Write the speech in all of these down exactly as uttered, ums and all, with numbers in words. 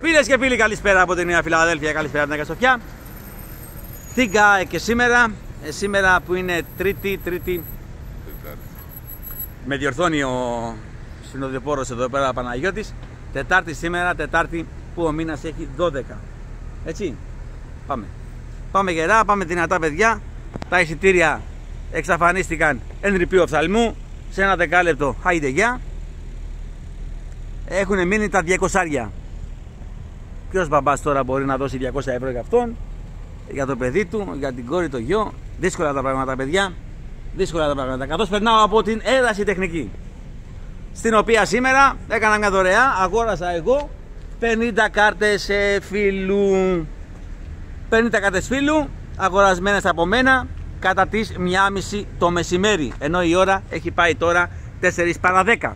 Φίλες και φίλοι, καλησπέρα από την Νέα Φιλαδέλφια, καλησπέρα από την Αγία Σοφιά. Τι ΚΑΕ και σήμερα, ε, σήμερα που είναι Τρίτη, Τρίτη. Με διορθώνει ο συνοδοιπόρος εδώ πέρα, Παναγιώτης. Τετάρτη σήμερα, Τετάρτη που ο μήνας έχει δώδεκα. Έτσι, πάμε. Πάμε γερά, πάμε δυνατά παιδιά. Τα εισιτήρια εξαφανίστηκαν εν ρηπείο οφθαλμού. Σε ένα δεκάλεπτο, χάιντε γεια. Έχουν μείνει τα διακόσια. Ποιος μπαμπάς τώρα μπορεί να δώσει διακόσια ευρώ για αυτόν, για το παιδί του, για την κόρη, το γιο? Δύσκολα τα πράγματα, παιδιά. Δύσκολα τα πράγματα. Καθώς περνάω από την Έδαση Τεχνική, στην οποία σήμερα έκανα μια δωρεά. Αγόρασα εγώ πενήντα κάρτες φίλου. πενήντα κάρτες φίλου, αγορασμένες από μένα κατά τις μία και μισή το μεσημέρι. Ενώ η ώρα έχει πάει τώρα τέσσερις παρά δέκα.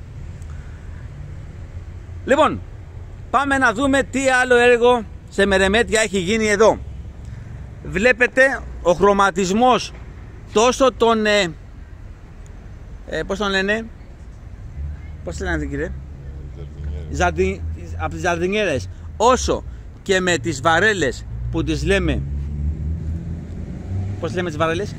Λοιπόν, πάμε να δούμε τι άλλο έργο σε Μερεμέτια έχει γίνει εδώ. Βλέπετε ο χρωματισμός τόσο των ε, ε, πώς τον λένε, πώς τον λένε κύριε, Ζαρδι, από τις ζαρδινιέρες, όσο και με τις βαρέλες που τις λέμε, πώς λέμε τις βαρέλες,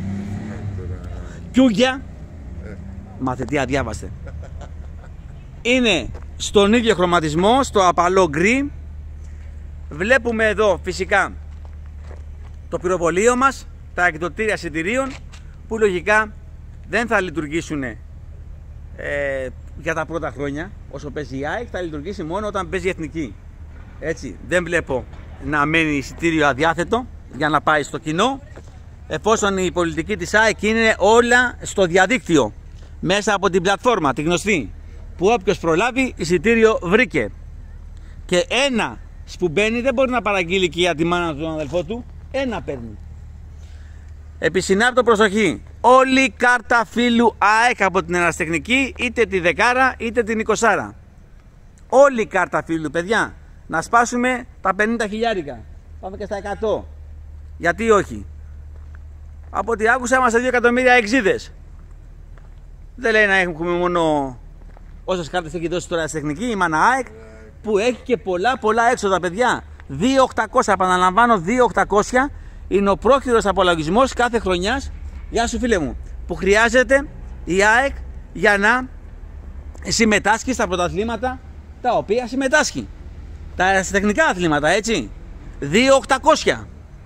κιούγια, μαθητή αδιάβαστε, είναι στον ίδιο χρωματισμό, στο απαλό γκρι. Βλέπουμε εδώ φυσικά το πυροβολείο μας, τα εκδοτήρια εισιτηρίων που λογικά δεν θα λειτουργήσουν ε, για τα πρώτα χρόνια όσο παίζει η ΑΕΚ, θα λειτουργήσει μόνο όταν παίζει η Εθνική. Έτσι, δεν βλέπω να μένει εισιτήριο αδιάθετο για να πάει στο κοινό, εφόσον η πολιτική της ΑΕΚ είναι όλα στο διαδίκτυο, μέσα από την πλατφόρμα, τη γνωστή, που όποιος προλάβει εισιτήριο βρήκε. Και ένα που μπαίνει δεν μπορεί να παραγγείλει και για τη μάνα του, τον αδελφό του. Ένα παίρνει. Επισυνάπτω προσοχή. Όλη κάρτα φίλου ΑΕΚ από την Ερασιτεχνική, είτε τη δεκάρα είτε την εικοσάρα. Όλη κάρτα φίλου, παιδιά. Να σπάσουμε τα πενήντα χιλιάρικα. Πάμε και στα εκατό. Γιατί όχι? Από ό,τι άκουσα είμαστε δύο εκατομμύρια εξίδες. Δεν λέει να έχουμε μόνο όσες κάρτες έχει δώσει τώρα η Ερασιτεχνική, η Μάνα ΑΕΚ, που έχει και πολλά πολλά έξοδα, παιδιά. δύο χιλιάδες οκτακόσια, επαναλαμβάνω, δύο χιλιάδες οκτακόσια είναι ο πρόχειρος απολογισμός κάθε χρονιάς, γεια σου φίλε μου, που χρειάζεται η ΑΕΚ για να συμμετάσχει στα πρωταθλήματα τα οποία συμμετάσχει. Τα ερασιτεχνικά αθλήματα, έτσι. δύο χιλιάδες οκτακόσια.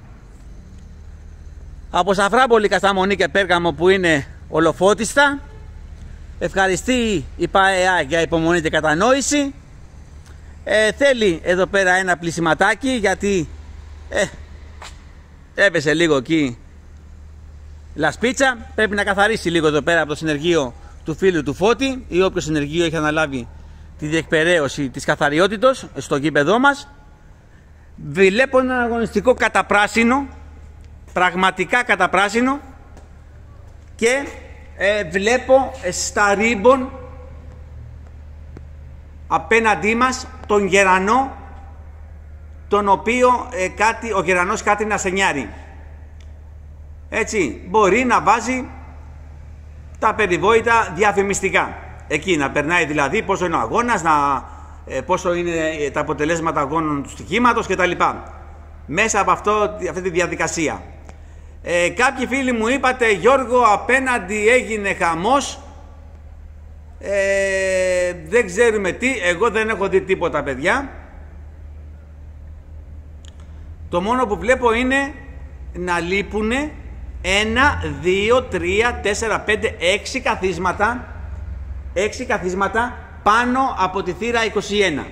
Από Σαφράπολη, Κασταμονή και Πέργαμο που είναι ολοφώτιστα. Ευχαριστεί η ΠΑΕΑ για υπομονή και κατανόηση. Ε, θέλει εδώ πέρα ένα πλησιματάκι, γιατί ε, έπεσε λίγο εκεί λασπίτσα. Πρέπει να καθαρίσει λίγο εδώ πέρα από το συνεργείο του φίλου του Φώτη, ή όποιο συνεργείο έχει αναλάβει τη διεκπεραίωση της καθαριότητος στο γήπεδό μας. Βλέπω ένα αγωνιστικό καταπράσινο, πραγματικά καταπράσινο, και ε, βλέπω στα ρίμπον απέναντί μας τον γερανό, τον οποίο ε, κάτι, ο γερανός κάτι να σενιάρει. Έτσι, μπορεί να βάζει τα περιβόητα διαφημιστικά. Εκεί να περνάει δηλαδή πόσο είναι ο αγώνας, να, ε, πόσο είναι τα αποτελέσματα αγώνων του στοιχήματος κτλ. Μέσα από αυτό, αυτή τη διαδικασία. Ε, κάποιοι φίλοι μου είπατε, Γιώργο, απέναντι έγινε χαμός. Ε, δεν ξέρουμε τι, εγώ δεν έχω δει τίποτα, παιδιά. Το μόνο που βλέπω είναι να λείπουν ένα, δύο, τρία, τέσσερα, πέντε, έξι καθίσματα, έξι καθίσματα πάνω από τη θύρα είκοσι ένα.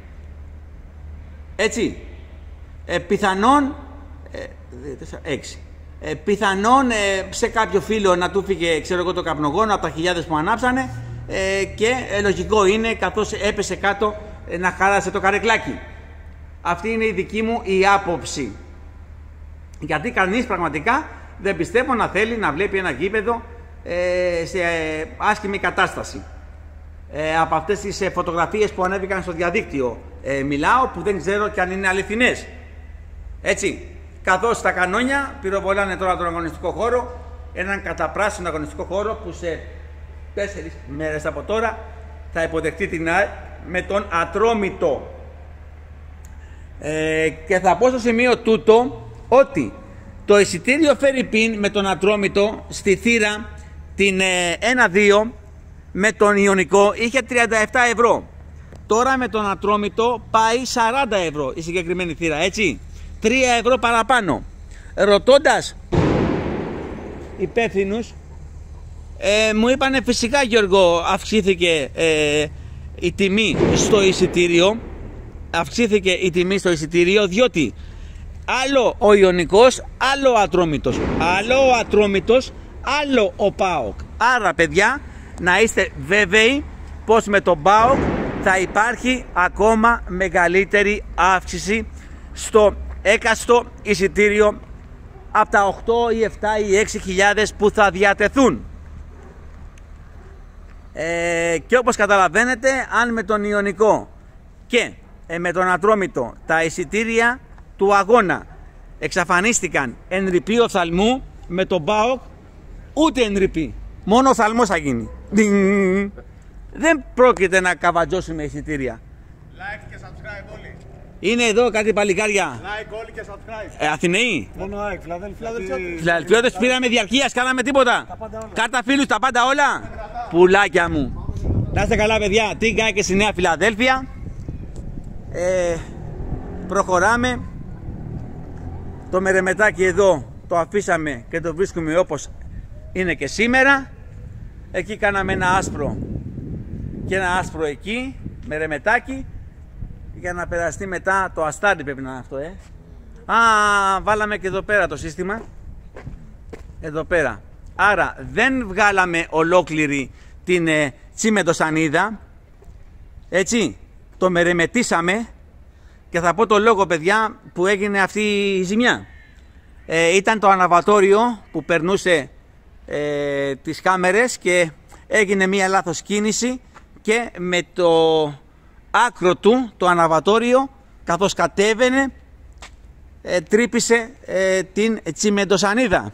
Έτσι, ε, πιθανόν ε, τέσσερα, έξι. Ε, πιθανόν ε, σε κάποιο φίλο να του φύγε, ξέρω εγώ, το καπνογόνο από τα χιλιάδες που ανάψανε. Ε, και ε, λογικό είναι, καθώς έπεσε κάτω, ε, να χάλασε το καρεκλάκι. Αυτή είναι η δική μου η άποψη, γιατί κανείς πραγματικά δεν πιστεύω να θέλει να βλέπει ένα γήπεδο ε, σε ε, άσχημη κατάσταση. ε, Από αυτές τις ε, φωτογραφίες που ανέβηκαν στο διαδίκτυο ε, μιλάω, που δεν ξέρω και αν είναι αληθινές. Έτσι, καθώς τα κανόνια πυροβολάνε τώρα τον αγωνιστικό χώρο, έναν καταπράσινο αγωνιστικό χώρο που σε τέσσερις μέρες από τώρα θα υποδεχτεί την ΑΕΚ με τον Ατρόμητο. Ε, και θα πω στο σημείο τούτο ότι το εισιτήριο Φερρυπίν με τον Ατρόμητο στη θύρα την ε, ένα δύο με τον Ιωνικό είχε τριάντα επτά ευρώ. Τώρα με τον Ατρόμητο πάει σαράντα ευρώ η συγκεκριμένη θύρα, έτσι. τρία ευρώ παραπάνω. Ρωτώντας υπεύθυνους, ε, μου είπανε φυσικά Γιώργο, αυξήθηκε ε, η τιμή στο εισιτήριο. Αυξήθηκε η τιμή στο εισιτήριο διότι άλλο ο Ιωνικός, άλλο ο Ατρόμητος. Άλλο ο Ατρόμητος, άλλο ο ΠΑΟΚ. Άρα παιδιά, να είστε βέβαιοι πως με τον ΠΑΟΚ θα υπάρχει ακόμα μεγαλύτερη αύξηση στο έκαστο εισιτήριο από τα οκτώ ή επτά ή έξι χιλιάδες που θα διατεθούν. Ε, και όπως καταλαβαίνετε, αν με τον Ιωνικό και ε, με τον Ατρόμητο τα εισιτήρια του αγώνα εξαφανίστηκαν εν ρηπή οφθαλμού, με τον ΠΑΟΚ ούτε εν ρηπή, μόνο οφθαλμός θα γίνει. Δεν πρόκειται να καβατζώσουμε εισιτήρια. Like και subscribe όλοι. Είναι εδώ κάτι παλικάρια. Like όλοι και subscribe. Ε, Αθηναίοι. Μόνο like, Φιλαδέλφια. Φιλαδελφιώτες πήραμε διαρκείας, κάναμε τίποτα. Κάρτα φίλους, τα πάντα όλα. Πουλάκια μου. Να είστε καλά παιδιά, Τίγκα και στη Νέα Φιλαδέλφια. Ε, προχωράμε. Το μερεμετάκι εδώ το αφήσαμε και το βρίσκουμε όπως είναι και σήμερα. Εκεί κάναμε ένα άσπρο και ένα άσπρο εκεί, μερεμετάκι, για να περαστεί μετά το αστάρι, πρέπει να είναι αυτό, ε. Α, βάλαμε και εδώ πέρα το σύστημα. Εδώ πέρα. Άρα δεν βγάλαμε ολόκληρη την ε, τσιμεντοσανίδα. Έτσι, το μερεμετήσαμε. Και θα πω το λόγο παιδιά που έγινε αυτή η ζημιά. Ε, ήταν το αναβατόριο που περνούσε ε, τις κάμερες και έγινε μία λάθος κίνηση και με το άκρο του, το αναβατόριο, καθώς κατέβαινε, ε, τρύπησε ε, την τσιμεντοσανίδα.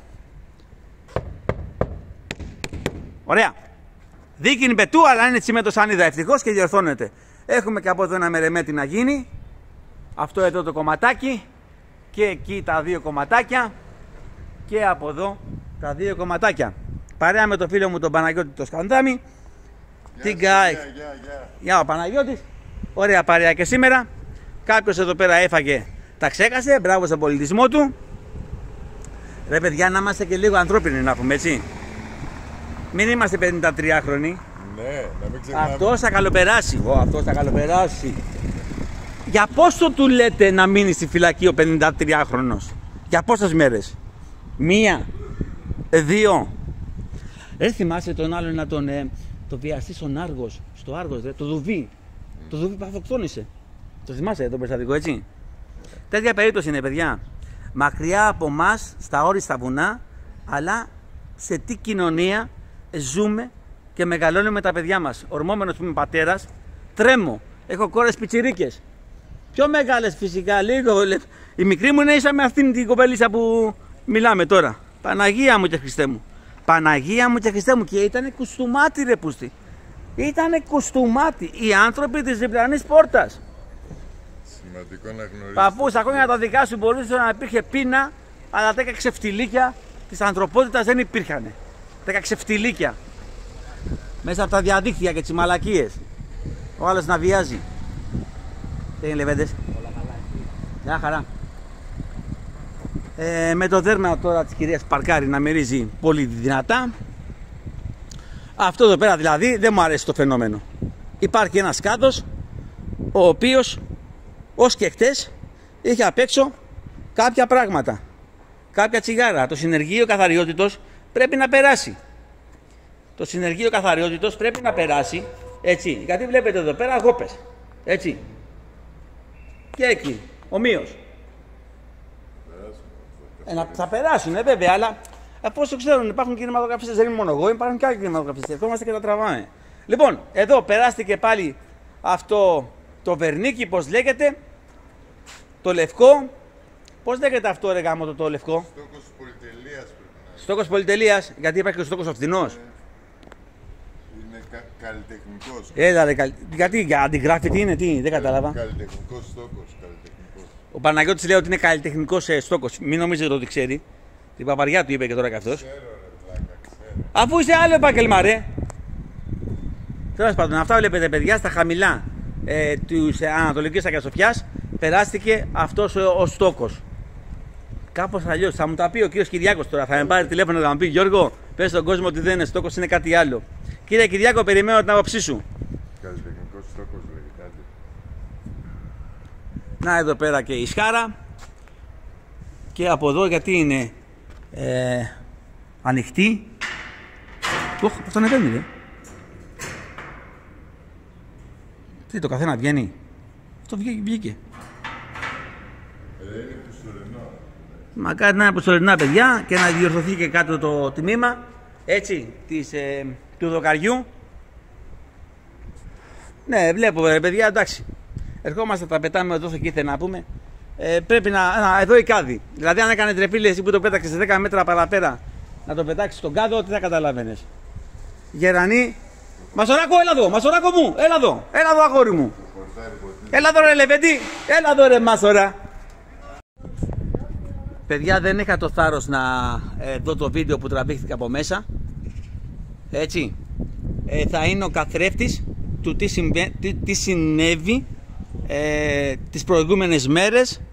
Ωραία. Δίκινη πετού, αλλά είναι τσιμεντοσανίδα ευτυχώς και διορθώνεται. Έχουμε και από εδώ ένα μερεμέτι να γίνει. Αυτό εδώ το κομματάκι και εκεί τα δύο κομματάκια και από εδώ τα δύο κομματάκια. Παρέα με το φίλο μου τον Παναγιώτη το Σκανδάμι. Τι γκάι. Γεια ο Παναγιώτης. Ωραία παρέα και σήμερα. Κάποιος εδώ πέρα έφαγε, τα ξέχασε. Μπράβο στον πολιτισμό του. Ρε παιδιά, να είμαστε και λίγο ανθρώπινοι να πούμε, έτσι. Μην είμαστε πενηντατριάχρονοι. Ναι, να μην ξεχνάμε. Αυτός θα καλοπεράσει. Ω, αυτός θα καλοπεράσει. Για πόσο του λέτε να μείνει στη φυλακή ο πενηντατριάχρονος? Για πόσες μέρες? Μία, δύο. Δεν θυμάσαι τον άλλον να τον ε, το βιαστεί στον Άργος, στο Άργος, ρε, το Δουβί. Mm. Το Δουβί που αυτοκτόνησε. Το θυμάσαι το περιστατικό, έτσι? Mm. Τέτοια περίπτωση είναι, παιδιά. Μακριά από μας, στα όριστα βουνά, αλλά σε τι κοινωνία ζούμε και μεγαλώνουμε τα παιδιά μας. Ορμόμενος που είμαι πατέρας, τρέμω. Έχω κόρες πιτσιρίκες. Πιο μεγάλες φυσικά, λίγο. Η μικρή μου είναι ίσα με αυτήν την κοπελίσσα που μιλάμε τώρα. Παναγία μου και Χριστέ μου. Παναγία μου και Χριστέ μου. Και ήτανε κουστούμάτι, ρε πούστη. Ήτανε κουστούμάτι. Οι άνθρωποι της διπλανής πόρτας. Σημαντικό να γνωρίζεις. Παππού, στα χρόνια τα δικά σου μπορούσε να υπήρχε πείνα, αλλά τέτοια ξεφτιλίκια της ανθρωπότητας δεν υπήρχαν. Τέτοια ξεφτιλίκια. Μέσα από τα διαδίκτυα και τις μαλακίες. Ο άλλος να βιάζει. Τι είναι, λεβέντες? Μια χαρά. Ε, με το δέρμα τώρα της κυρίας Παρκάρη να μυρίζει πολύ δυνατά. Αυτό εδώ πέρα δηλαδή δεν μου αρέσει το φαινόμενο. Υπάρχει ένας κάδος ο οποίος ως και χτες είχε απ' έξω κάποια πράγματα. Κάποια τσιγάρα. Το συνεργείο καθαριότητος πρέπει να περάσει. Το συνεργείο καθαριότητος πρέπει να περάσει. Έτσι. Γιατί βλέπετε εδώ πέρα γόπες. Έτσι. Και εκεί. Ομοίως. Ε, να, θα περάσουν, ε, βέβαια, αλλά αφού το ξέρουν, υπάρχουν κινηματογραφιστές, δεν είναι μόνο εγώ, υπάρχουν και άλλοι κινηματογραφιστές. Ερχόμαστε και τα τραβάμε. Λοιπόν, εδώ περάστηκε πάλι αυτό το βερνίκι, πώς λέγεται, το λευκό. Πώς λέγεται αυτό, ρε γάμο, το, το λευκό? Στόκος πολυτελείας πρέπει να είναι. Στόκος πολυτελείας, γιατί υπάρχει και ο στόκος ο φθηνός. Είναι κα, καλλιτεχνικός. Έλα ρε, καλ... γιατί για αντιγράφη τι είναι, τι, δεν κατάλαβα. Καλλιτεχνικός στόκος, καλλιτεχνικός. Ο Παναγιώτης λέει ότι είναι καλλιτεχνικός ε, στόκος. Μην νομίζετε ότι ξέρει. Την παπαριά του είπε και τώρα κι αυτός. Ξέρω ρε πλάκα, ξέρω. Αφού είσαι άλλο επάγγελμα ρε. Τέλος πάντων, αυτά βλέπετε παιδιά στα χαμηλά ε, της ε, Ανατολικής Αγιασοφιάς περάστηκε αυτός ο, ο στόκος. Κάπως αλλιώς, θα μου τα πει ο κύριος Κυριάκος τώρα, θα με πάρει τηλέφωνο και θα μου πει Γιώργο, πες στον κόσμο ότι δεν είναι στόκος, είναι κάτι άλλο. Κύριε Κυριάκο, περιμένω την άποψή σου. Καλλιτεχνικός στόκος λέει κάτι. Να εδώ πέρα και η σχάρα. Και από εδώ γιατί είναι ε, ανοιχτή. Οχ, αυτό ανεβαίνει ρε. Τι, το καθένα βγαίνει. Αυτό βγήκε. βγήκε. Ε, είναι προσωρινό. Μακάρι να είναι προσωρινά παιδιά και να διορθωθεί και κάτω το τμήμα. Έτσι, της, ε, του δοκαριού. Ναι, βλέπω ρε παιδιά, εντάξει. Ερχόμαστε, τα πετάμε εδώ και να πούμε. Ε, πρέπει να, να. Εδώ η κάδη. Δηλαδή, αν έκανε τρεπίλη εσύ που το πέταξε σε δέκα μέτρα παραπέρα να το πετάξει στον κάδο, τι θα καταλάβαινε. Γερανή. Μασοράκο, έλα εδώ, Μασοράκο μου, έλα εδώ, έλα εδώ αγόρι μου. Έλα εδώ ρε Λεβέντη, έλα εδώ ρε Μασορά. Παιδιά, δεν είχα το θάρρος να ε, δω το βίντεο που τραβήχθηκα από μέσα. Έτσι. Ε, θα είναι ο καθρέφτης του τι, συμβε... τι, τι συνέβη ε, τις προηγούμενες μέρες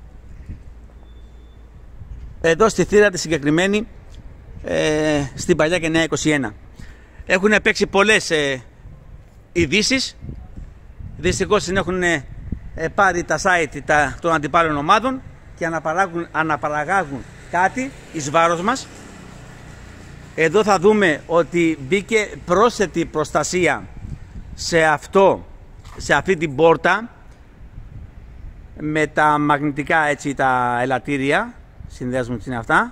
εδώ στη θύρα τη συγκεκριμένη ε, στην παλιά και νέα είκοσι ένα. Έχουν παίξει πολλές ε, ειδήσεις. Δυστυχώς την έχουν ε, πάρει τα site τα, των αντιπάλων ομάδων και αναπαράγουν, αναπαραγάγουν κάτι εις βάρος μας. Εδώ θα δούμε ότι μπήκε πρόσθετη προστασία σε, αυτό, σε αυτή την πόρτα με τα μαγνητικά, έτσι, τα ελαττήρια. Συνδέσμου τι είναι αυτά,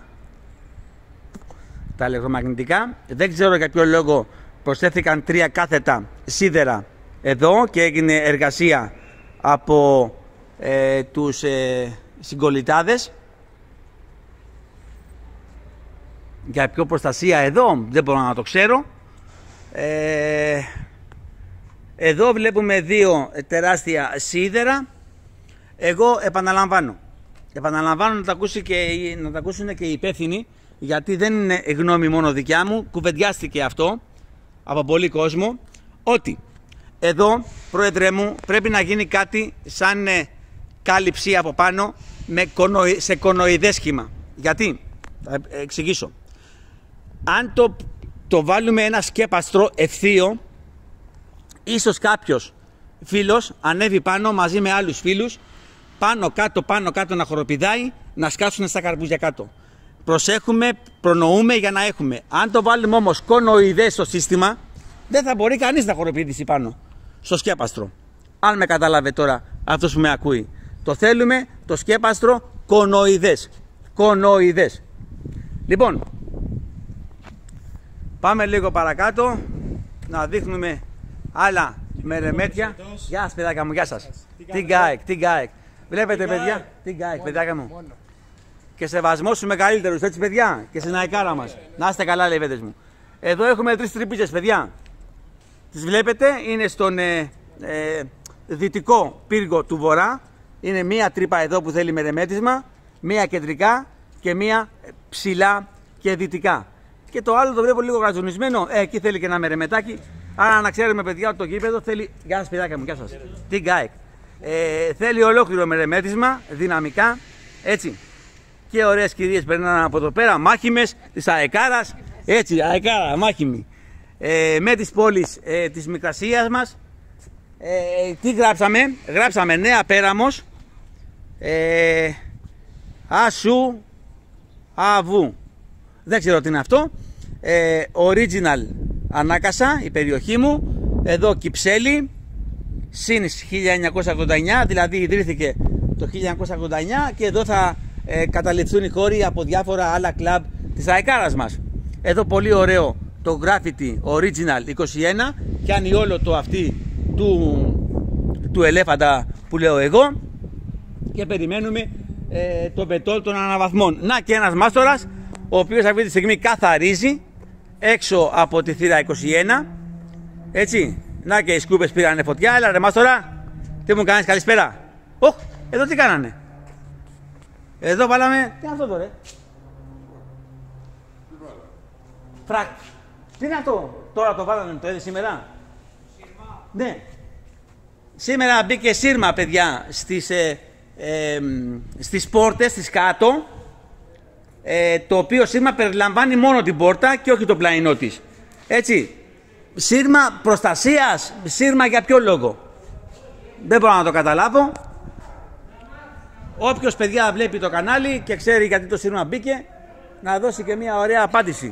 τα ηλεκτρομαγνητικά. Δεν ξέρω για ποιο λόγο προσθέθηκαν τρία κάθετα σίδερα εδώ και έγινε εργασία από ε, τους ε, συγκολητάδες. Για ποιο προστασία εδώ δεν μπορώ να το ξέρω. ε, Εδώ βλέπουμε δύο τεράστια σίδερα. Εγώ επαναλαμβάνω Επαναλαμβάνω να τα, ακούσει και, να τα ακούσουν και οι υπεύθυνοι, γιατί δεν είναι γνώμη μόνο δικιά μου, κουβεντιάστηκε αυτό από πολύ κόσμο, ότι εδώ, πρόεδρε μου, πρέπει να γίνει κάτι σαν ε, κάλυψη από πάνω με κονοϊ, σε κονοειδές σχήμα. Γιατί, θα εξηγήσω. Αν το, το βάλουμε ένα σκέπαστρο ευθείο, ίσως κάποιος φίλος ανέβει πάνω μαζί με άλλους φίλους, πάνω κάτω, πάνω κάτω να χοροπηδάει, να σκάσουν στα καρπούζια κάτω. Προσέχουμε, προνοούμε για να έχουμε. Αν το βάλουμε όμως κονοειδές στο σύστημα, δεν θα μπορεί κανείς να χοροπηδήσει πάνω στο σκέπαστρο. Αν με καταλάβει τώρα αυτός που με ακούει. Το θέλουμε το σκέπαστρο κονοειδές. Κονοειδές. Λοιπόν, πάμε λίγο παρακάτω να δείχνουμε άλλα μερεμέτια. Γεια σας παιδάκια μου, γεια σας. Τι γκάικ, τι γκάικ. Βλέπετε παιδιά, τι γκάικ παιδάκια μου. Και σεβασμό στους μεγαλύτερους, έτσι παιδιά, και στην αεκάρα μας. Να είστε καλά λεβέντες μου. Εδώ έχουμε τρεις τρύπιζες παιδιά. Τις βλέπετε, είναι στον ε, ε, δυτικό πύργο του βορρά. Είναι μία τρύπα εδώ που θέλει μερεμέτισμα, μία κεντρικά και μία ψηλά και δυτικά. Και το άλλο το βλέπω λίγο γρατζουνισμένο, ε, εκεί θέλει και ένα μερεμετάκι. Άρα να ξέρουμε παιδιά ότι το γήπεδο θέλει. Γεια σας παιδάκια μου, γεια σας. Τι γκάικ. Ε, θέλει ολόκληρο μερεμέτισμα, δυναμικά, έτσι. Και ωραίες κυρίες περνάνε από εδώ πέρα, μάχημες της αεκάρας, έτσι, αεκάρα, μάχημη. Ε, με τις πόλεις ε, της Μικρασίας μας. Ε, τι γράψαμε, γράψαμε Νέα Πέραμος, ε, Ασου, Αβού. Δεν ξέρω τι είναι αυτό. Ε, original Ανάκασα, η περιοχή μου. Εδώ Κυψέλη, Σύνης χίλια εννιακόσια ογδόντα εννιά, δηλαδή ιδρύθηκε το χίλια εννιακόσια ογδόντα εννιά και εδώ θα ε, καταληφθούν οι χώροι από διάφορα άλλα κλαμπ της αεκάρας μας. Εδώ πολύ ωραίο το graffiti original είκοσι ένα, κάνει όλο το αυτή του, του ελέφαντα που λέω εγώ και περιμένουμε ε, το πετόλ των αναβαθμών. Να και ένας μάστορας ο οποίος αυτή τη στιγμή καθαρίζει έξω από τη θύρα είκοσι ένα, Έτσι. Να και οι σκούπες πήρανε φωτιά. Έλα ρε μας τώρα. Τι μου κάνεις, καλησπέρα. Οχ, εδώ τι κάνανε. Εδώ βάλαμε. Τι είναι αυτό τώρα. Φρακ. Τι είναι αυτό. Τώρα το βάλαμε, το έδει σήμερα. Σύρμα. Ναι. Σήμερα μπήκε σύρμα, παιδιά, στις, ε, ε, στις πόρτες, στις κάτω. Ε, το οποίο σύρμα περιλαμβάνει μόνο την πόρτα και όχι το πλαϊνό της. Έτσι. Σύρμα προστασίας, σύρμα για ποιο λόγο. Δεν μπορώ να το καταλάβω. Όποιος, παιδιά, βλέπει το κανάλι και ξέρει γιατί το σύρμα μπήκε, να δώσει και μια ωραία απάντηση.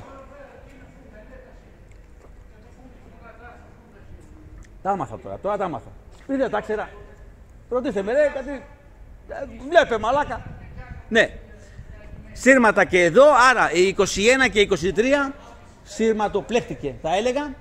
Τα άμαθα τώρα, τώρα τα άμαθα. Μην τα ξέρα. Ρωτήστε με, ρε, κάτι. Βλέπε, μαλάκα. Ναι. Σύρματα και εδώ, άρα η είκοσι ένα και η είκοσι τρία σύρματοπλέχτηκε, θα έλεγα.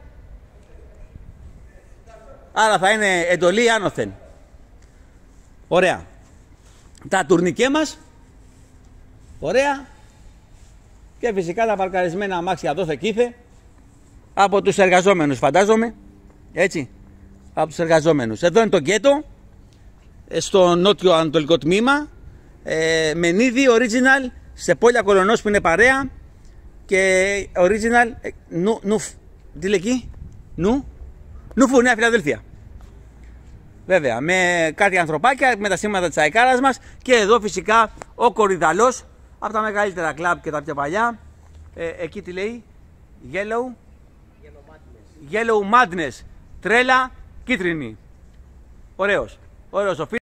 Άρα θα είναι εντολή άνωθεν. Ωραία. Τα τουρνικέ μας. Ωραία. Και φυσικά τα παρκαρισμένα αμάξια δόθε κήθε. Από τους εργαζόμενους, φαντάζομαι. Έτσι. Από τους εργαζόμενους. Εδώ είναι το γκέτο. Στο νότιο ανατολικό τμήμα. Ε, Μενίδη, original. Σε Πόλια Κολωνός που είναι παρέα. Και original. Ε, νου, νουφ. Τι λέει εκεί. Νου. Νουφού, Νέα Φιλαδέλφια. Βέβαια, με κάτι ανθρωπάκια, με τα σήματα της αεκάρας μας. Και εδώ φυσικά ο Κορυδαλός, από τα μεγαλύτερα κλαμπ και τα πιο παλιά. Ε, εκεί τι λέει. Yellow. Yellow Madness. Τρέλα κίτρινη. Ωραίος. Ωραίος ο φίλος.